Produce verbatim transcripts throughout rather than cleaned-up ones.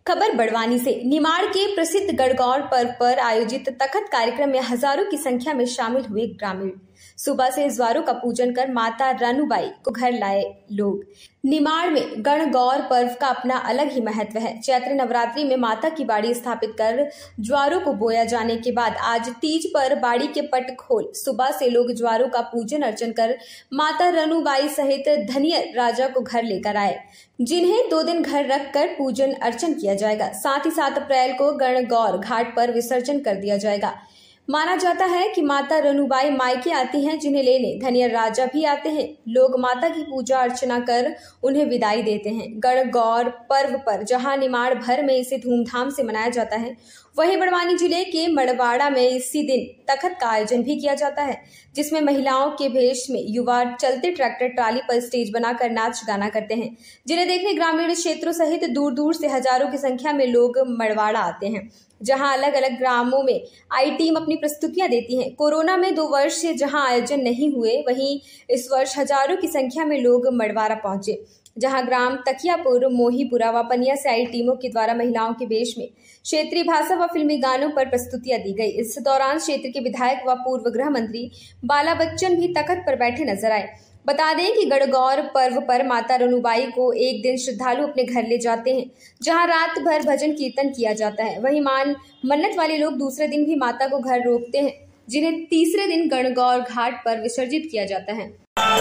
खबर बड़वानी से। निमाड़ के प्रसिद्ध गणगौर पर्व पर आयोजित तखत कार्यक्रम में हजारों की संख्या में शामिल हुए ग्रामीण। सुबह से ज्वारों का पूजन कर माता रानूबाई को घर लाए लोग। निमाड़ में गणगौर पर्व का अपना अलग ही महत्व है। चैत्र नवरात्रि में माता की बाड़ी स्थापित कर ज्वारों को बोया जाने के बाद आज तीज पर बाड़ी के पट खोल सुबह से लोग ज्वारों का पूजन अर्चन कर माता रानूबाई सहित धनियर राजा को घर लेकर आए, जिन्हें दो दिन घर रखकर पूजन अर्चन किया जाएगा। साथ ही सात अप्रैल को गणगौर घाट पर विसर्जन कर दिया जाएगा। माना जाता है कि माता रानूबाई मायके आती हैं, जिन्हें लेने धनियर राजा भी आते हैं। लोग माता की पूजा अर्चना कर उन्हें विदाई देते हैं। गणगौर पर्व पर जहां निमाड़ भर में इसे धूमधाम से मनाया जाता है, वहीं बड़वानी जिले के मड़वाड़ा में इसी दिन तखत का आयोजन भी किया जाता है, जिसमें महिलाओं के भेष में युवा चलते ट्रैक्टर ट्राली पर स्टेज बनाकर नाच गाना करते हैं, जिन्हें देखने ग्रामीण क्षेत्रों सहित दूर दूर से हजारों की संख्या में लोग मड़वाड़ा आते हैं, जहां अलग अलग ग्रामों में आई टीम अपनी प्रस्तुतियां देती हैं। कोरोना में दो वर्ष से जहां आयोजन नहीं हुए, वहीं इस वर्ष हजारों की संख्या में लोग मड़वाड़ा पहुंचे, जहां ग्राम तकियापुर, मोहीपुरा व पनिया से आई टीमों के द्वारा महिलाओं के वेश में क्षेत्रीय भाषा व फिल्मी गानों पर प्रस्तुतियां दी गई। इस दौरान क्षेत्र के विधायक व पूर्व गृह मंत्री बाला बच्चन भी तखत पर बैठे नजर आए। बता दें कि गणगौर पर्व पर माता रानूबाई को एक दिन श्रद्धालु अपने घर ले जाते हैं, जहां रात भर भजन कीर्तन किया जाता है। वहीं मान मन्नत वाले लोग दूसरे दिन भी माता को घर रोकते हैं, जिन्हें तीसरे दिन गणगौर घाट पर विसर्जित किया जाता है।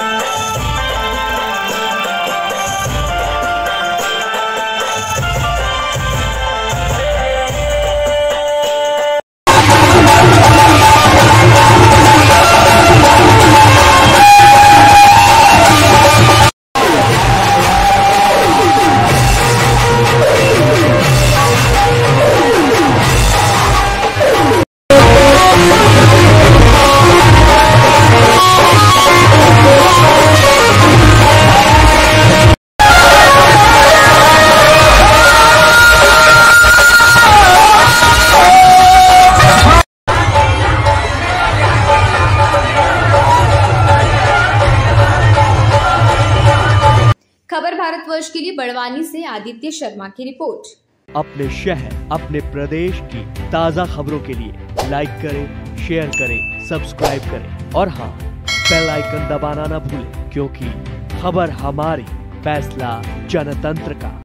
खबर भारतवर्ष के लिए बड़वानी से आदित्य शर्मा की रिपोर्ट। अपने शहर, अपने प्रदेश की ताज़ा खबरों के लिए लाइक करें, शेयर करें, सब्सक्राइब करें और हाँ, बेल आइकन दबाना ना भूलें, क्योंकि खबर हमारी, फैसला जनतंत्र का।